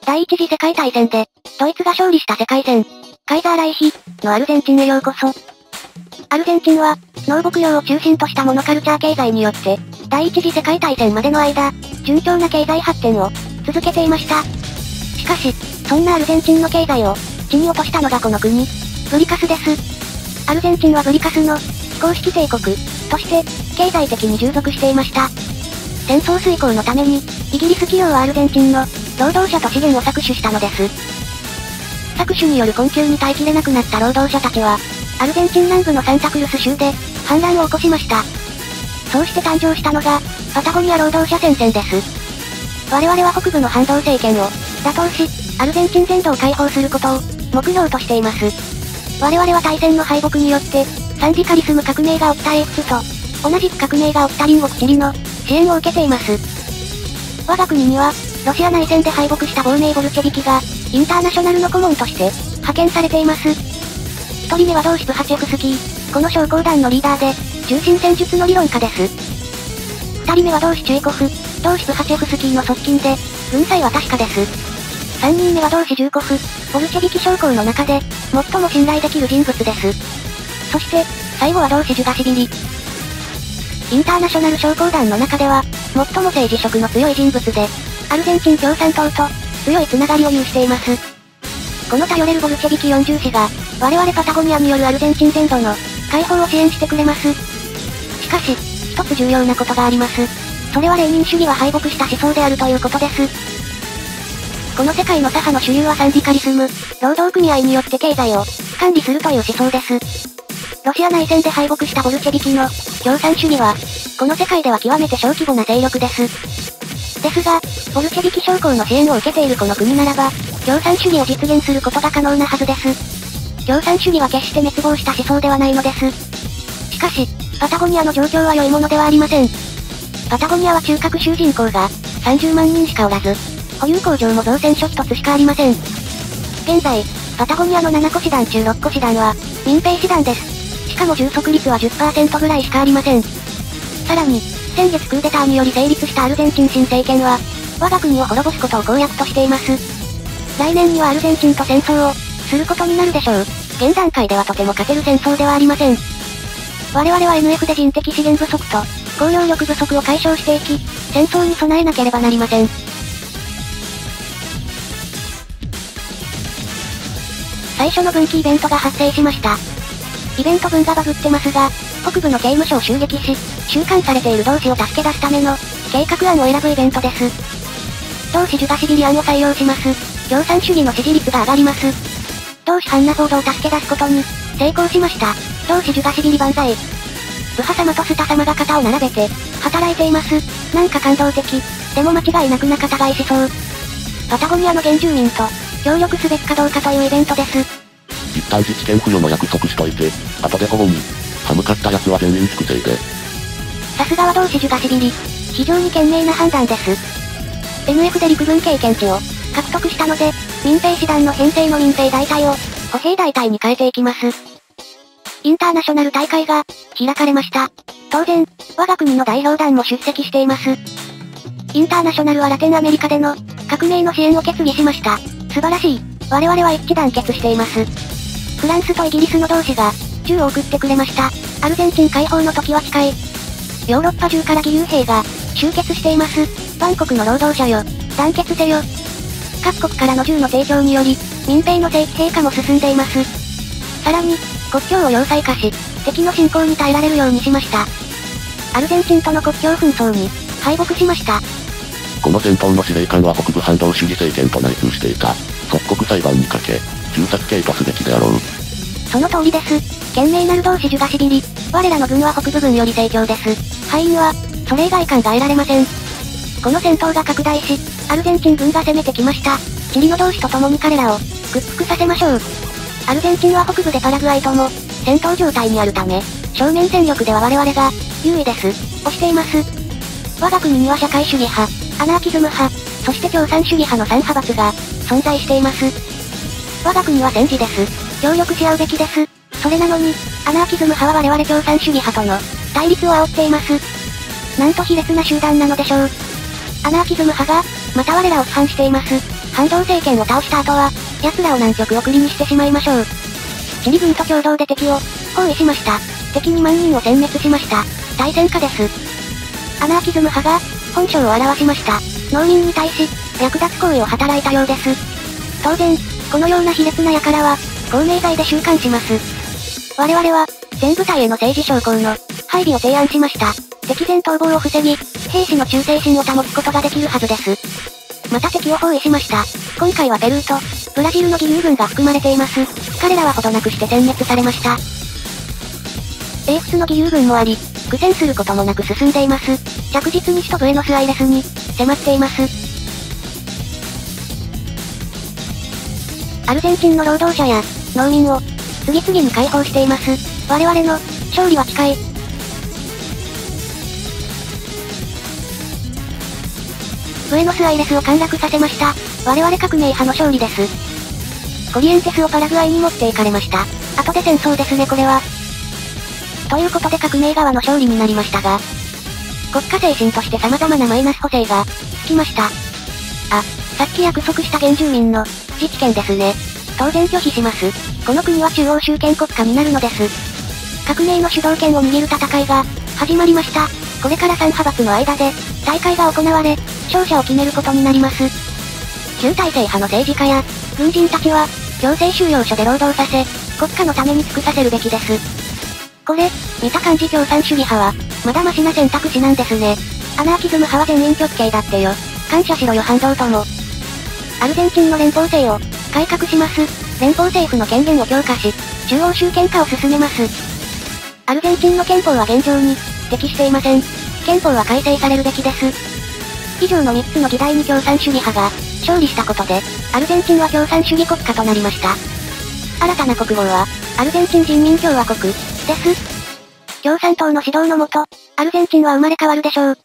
第一次世界大戦で、ドイツが勝利した世界戦、カイザーライヒのアルゼンチンへようこそ。アルゼンチンは、農牧業を中心としたモノカルチャー経済によって、第一次世界大戦までの間、順調な経済発展を続けていました。しかし、そんなアルゼンチンの経済を地に落としたのがこの国、ブリカスです。アルゼンチンはブリカスの非公式帝国として経済的に従属していました。戦争遂行のために、イギリス企業はアルゼンチンの労働者と資源を搾取したのです。搾取による困窮に耐えきれなくなった労働者たちは、アルゼンチン南部のサンタクルス州で反乱を起こしました。そうして誕生したのが、パタゴニア労働者戦線です。我々は北部の反動政権を打倒し、アルゼンチン全土を解放することを目標としています。我々は大戦の敗北によって、サンディカリスム革命が起きた英仏と、同じく革命が起きた隣国チリの支援を受けています。我が国には、ロシア内戦で敗北した亡命ボルチェビキが、インターナショナルの顧問として派遣されています。一人目はドーシプハチェフスキー、この将校団のリーダーで、中心戦術の理論家です。二人目はドーシチュイコフ、ドーシプハチェフスキーの側近で、軍隊は確かです。三人目はドーシジューコフ、ボルチェビキ将校の中で、最も信頼できる人物です。そして、最後はドーシジュガシビリ。インターナショナル将校団の中では、最も政治色の強い人物で、アルゼンチン共産党と、強いつながりを有しています。この頼れるボルチェビキ四重士が、我々パタゴニアによるアルゼンチン全土の解放を支援してくれます。しかし、一つ重要なことがあります。それはレーニン主義は敗北した思想であるということです。この世界の左派の主流はサンディカリスム、労働組合によって経済を管理するという思想です。ロシア内戦で敗北したボルチェビキの共産主義は、この世界では極めて小規模な勢力です。ですが、ボルチェビキ将校の支援を受けているこの国ならば、共産主義を実現することが可能なはずです。共産主義は決して滅亡した思想ではないのです。しかし、パタゴニアの状況は良いものではありません。パタゴニアは中核州人口が30万人しかおらず、保有工場も造船所一つしかありません。現在、パタゴニアの7個師団中6個師団は民兵師団です。しかも充足率は 10% ぐらいしかありません。さらに、先月クーデターにより成立したアルゼンチン新政権は、我が国を滅ぼすことを公約としています。来年にはアルゼンチンと戦争をすることになるでしょう。現段階ではとても勝てる戦争ではありません。我々は NF で人的資源不足と工業力不足を解消していき、戦争に備えなければなりません。最初の分岐イベントが発生しました。イベント文がバグってますが、北部の刑務所を襲撃し、収監されている同志を助け出すための計画案を選ぶイベントです。同志ジュガシビリ案を採用します。共産主義の支持率が上がります。同志ハンナフォードを助け出すことに成功しました。同志ジュガシビリ万歳。ブハ様とスタ様が肩を並べて働いています。なんか感動的。でも間違いなく仲違いしそう。パタゴニアの原住民と協力すべきかどうかというイベントです。 一旦自治権付与の約束しといて、後で保護に。歯向かった奴は全員粛清で。 さすがは同志ジュガシビリ。非常に賢明な判断です。NF で陸軍経験値を獲得したので、民兵師団の編成の民兵大隊を歩兵大隊に変えていきます。インターナショナル大会が開かれました。当然、我が国の代表団も出席しています。インターナショナルはラテンアメリカでの革命の支援を決議しました。素晴らしい。我々は一致団結しています。フランスとイギリスの同志が銃を送ってくれました。アルゼンチン解放の時は近い。ヨーロッパ中から義勇兵が集結しています。バンコクの労働者よ、団結せよ。各国からの銃の提供により、民兵の正規兵化も進んでいます。さらに、国境を要塞化し、敵の侵攻に耐えられるようにしました。アルゼンチンとの国境紛争に敗北しました。 この戦闘の司令官は北部反動主義政権と内通していた。即刻裁判にかけ、銃殺刑とすべきであろう。 その通りです。賢明なる同志ジュガシビリ。我らの軍は北部軍より盛況です。敗因は、それ以外考えられません。この戦闘が拡大し、アルゼンチン軍が攻めてきました。チリの同志と共に彼らを屈服させましょう。アルゼンチンは北部でパラグアイとも戦闘状態にあるため、正面戦力では我々が優位です。押しています。我が国には社会主義派、アナーキズム派、そして共産主義派の3派閥が存在しています。我が国は戦時です。協力し合うべきです。それなのに、アナーキズム派は我々共産主義派との対立を煽っています。なんと卑劣な集団なのでしょう。アナーキズム派が、また我らを批判しています。 反動政権を倒した後は、奴らを南極送りにしてしまいましょう。チリ軍と共同で敵を包囲しました。敵2万人を殲滅しました。大戦果です。アナーキズム派が、本性を表しました。農民に対し、略奪行為を働いたようです。当然、このような卑劣な輩は、公明罪で収監します。我々は、全部隊への政治将校の配備を提案しました。敵前逃亡を防ぎ、兵士の忠誠心を保つことができるはずです。また敵を包囲しました。今回はペルーと、ブラジルの義勇軍が含まれています。彼らはほどなくして殲滅されました。英仏の義勇軍もあり、苦戦することもなく進んでいます。着実に首都ブエノスアイレスに、迫っています。アルゼンチンの労働者や、農民を、次々に解放しています。我々の、勝利は近い。ブエノスアイレスを陥落させました。我々革命派の勝利です。コリエンテスをパラグアイに持って行かれました。後で戦争ですねこれは。ということで革命側の勝利になりましたが、国家精神として様々なマイナス補正が、つきました。あ、さっき約束した原住民の、自治権ですね。当然拒否します。この国は中央集権国家になるのです。革命の主導権を握る戦いが、始まりました。これから3派閥の間で、大会が行われ、勝者を決めることになります。旧体制派の政治家や、軍人たちは、強制収容所で労働させ、国家のために尽くさせるべきです。これ、見た感じ共産主義派は、まだマシな選択肢なんですね。アナーキズム派は全員極刑だってよ。感謝しろよ反動とも。アルゼンチンの連邦制を、改革します。連邦政府の権限を強化し、中央集権化を進めます。アルゼンチンの憲法は現状に、適していません。憲法は改正されるべきです。以上の3つの議題に共産主義派が、勝利したことで、アルゼンチンは共産主義国家となりました。新たな国号は、アルゼンチン人民共和国、です。共産党の指導のもと、アルゼンチンは生まれ変わるでしょう。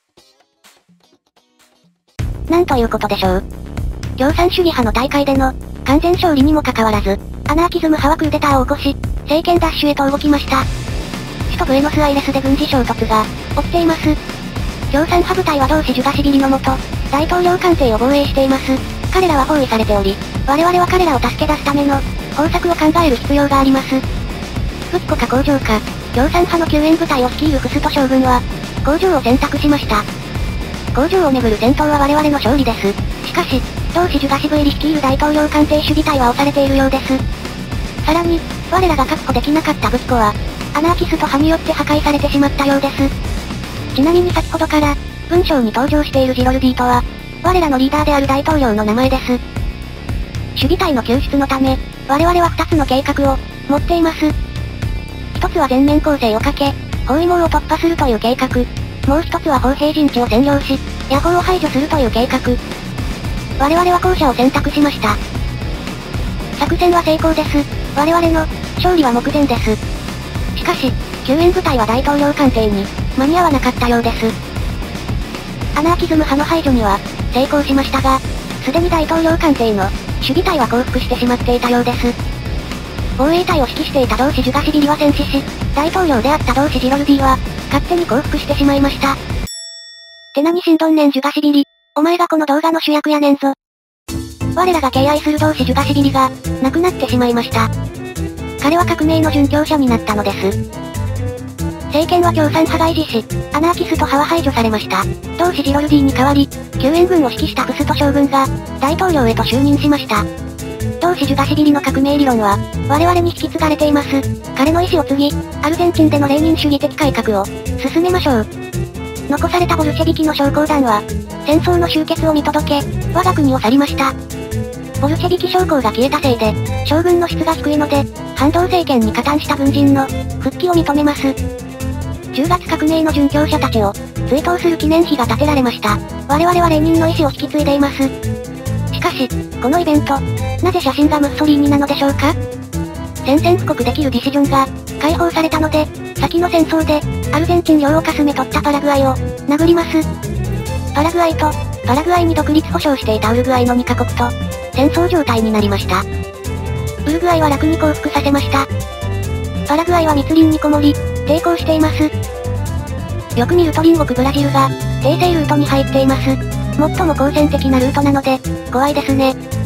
なんということでしょう。共産主義派の大会での、完全勝利にもかかわらず、アナーキズム派はクーデターを起こし、政権奪取へと動きました。首都ブエノスアイレスで軍事衝突が、起きています。共産派部隊は同志ジュガシビリのもと、大統領官邸を防衛しています。彼らは包囲されており、我々は彼らを助け出すための、方策を考える必要があります。復古か工場か、共産派の救援部隊を率いるフスト将軍は、工場を選択しました。工場をめぐる戦闘は我々の勝利です。しかし、同志ジュガシブイリ率いる大統領官邸守備隊は押されているようです。さらに、我らが確保できなかった武器庫は、アナーキスト派によって破壊されてしまったようです。ちなみに先ほどから、文章に登場しているジロルディとは、我らのリーダーである大統領の名前です。守備隊の救出のため、我々は2つの計画を、持っています。一つは全面攻勢をかけ、包囲網を突破するという計画。もう一つは砲兵陣地を占領し、野砲を排除するという計画。我々は後者を選択しました。作戦は成功です。我々の、勝利は目前です。しかし、救援部隊は大統領官邸に、間に合わなかったようです。アナーキズム派の排除には、成功しましたが、すでに大統領官邸の、守備隊は降伏してしまっていたようです。防衛隊を指揮していた同志ジュガシビリは戦死し、大統領であった同志ジロルディは、勝手に降伏してしまいました。てなにしんどんねんジュガシビリ、お前がこの動画の主役やねんぞ。我らが敬愛する同志ジュガシビリが、亡くなってしまいました。彼は革命の殉教者になったのです。政権は共産派が維持し、アナーキスト派は排除されました。同志ジロルディに代わり、救援軍を指揮したフスト将軍が、大統領へと就任しました。同志ジュガシビリの革命理論は、我々に引き継がれています。彼の意志を継ぎ、アルゼンチンでのレーニン主義的改革を、進めましょう。残されたボルシェビキの将校団は、戦争の終結を見届け、我が国を去りました。ボルシェビキ将校が消えたせいで、将軍の質が低いので、反動政権に加担した軍人の、復帰を認めます。10月革命の殉教者たちを、追悼する記念碑が建てられました。我々はレーニンの意志を引き継いでいます。しかし、このイベント、なぜ写真がムッソリーニなのでしょうか？宣戦布告できるディシジョンが、解放されたので、先の戦争で、アルゼンチン領をかすめ取ったパラグアイを、殴ります。パラグアイと、パラグアイに独立保障していたウルグアイの2カ国と、戦争状態になりました。ウルグアイは楽に降伏させました。パラグアイは密林にこもり、抵抗しています。よく見ると隣国ブラジルが、訂正ルートに入っています。最も好戦的なルートなので、怖いですね。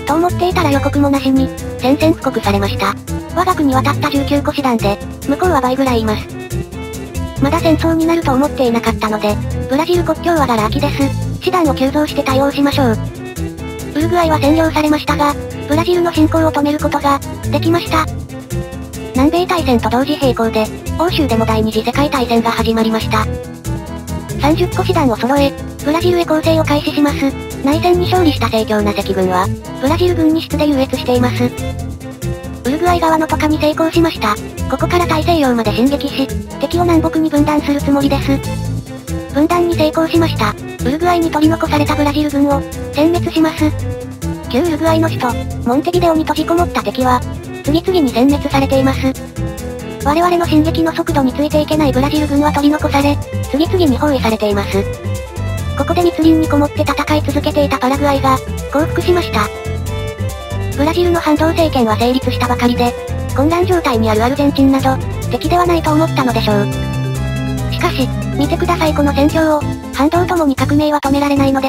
と思っていたら予告もなしに、宣戦布告されました。我が国はたった19個師団で、向こうは倍ぐらいいます。まだ戦争になると思っていなかったので、ブラジル国境はガラ空きです。師団を急増して対応しましょう。ウルグアイは占領されましたが、ブラジルの侵攻を止めることが、できました。南米大戦と同時並行で、欧州でも第二次世界大戦が始まりました。30個師団を揃え、ブラジルへ攻勢を開始します。内戦に勝利した盛況な赤軍は、ブラジル軍に質で優越しています。ウルグアイ側の渡過に成功しました。ここから大西洋まで進撃し、敵を南北に分断するつもりです。分断に成功しました。ウルグアイに取り残されたブラジル軍を、殲滅します。旧ウルグアイの首都、モンテビデオに閉じこもった敵は、次々に殲滅されています。我々の進撃の速度についていけないブラジル軍は取り残され、次々に包囲されています。ここで密林にこもって戦い続けていたパラグアイが、降伏しました。ブラジルの反動政権は成立したばかりで、混乱状態にあるアルゼンチンなど、敵ではないと思ったのでしょう。しかし、見てくださいこの戦況を、反動ともに革命は止められないのです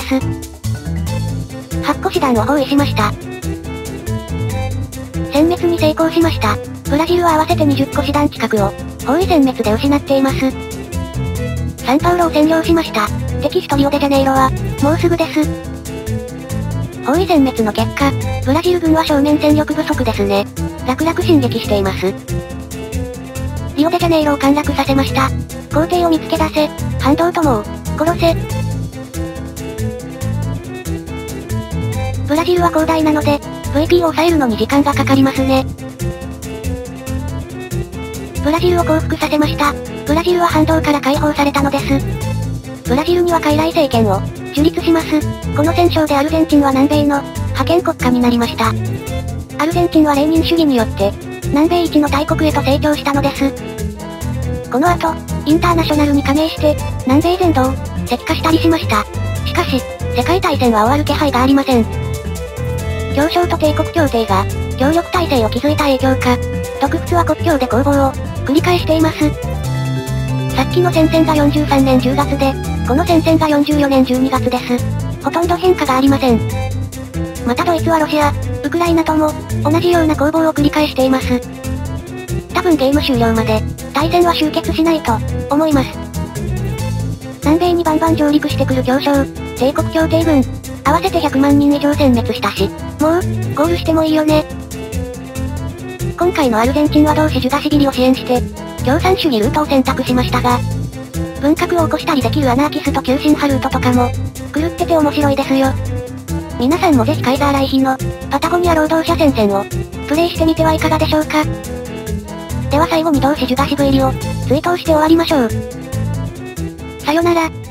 。8個師団を包囲しました。殲滅に成功しました。ブラジルは合わせて20個師団近くを、包囲殲滅で失っています。サンパウロを占領しました。敵首都リオデジャネイロは、もうすぐです。包囲殲滅の結果、ブラジル軍は正面戦力不足ですね。楽々進撃しています。リオデジャネイロを陥落させました。皇帝を見つけ出せ、反動とも、殺せ。ブラジルは広大なので、VP を抑えるのに時間がかかりますね。ブラジルを降伏させました。ブラジルは反動から解放されたのです。ブラジルには傀儡政権を樹立します。この戦勝でアルゼンチンは南米の覇権国家になりました。アルゼンチンはレーニン主義によって南米一の大国へと成長したのです。この後、インターナショナルに加盟して南米全土を石化したりしました。しかし、世界大戦は終わる気配がありません。協商と帝国協定が協力体制を築いた影響か、独仏は国境で攻防を繰り返しています。さっきの戦線が43年10月で、この戦線が44年12月です。ほとんど変化がありません。またドイツはロシア、ウクライナとも、同じような攻防を繰り返しています。多分ゲーム終了まで、大戦は終結しないと、思います。南米にバンバン上陸してくる協商、帝国協定軍、合わせて100万人以上殲滅したし、もう、ゴールしてもいいよね。今回のアルゼンチンは同志ジュダシビリを支援して、共産主義ルートを選択しましたが、文革を起こしたりできるアナーキスト急進派ルートとかも、狂ってて面白いですよ。皆さんもぜひカイザーライヒの、パタゴニア労働者戦線を、プレイしてみてはいかがでしょうか。では最後に同志ジュダシブ入りを、追悼して終わりましょう。さよなら。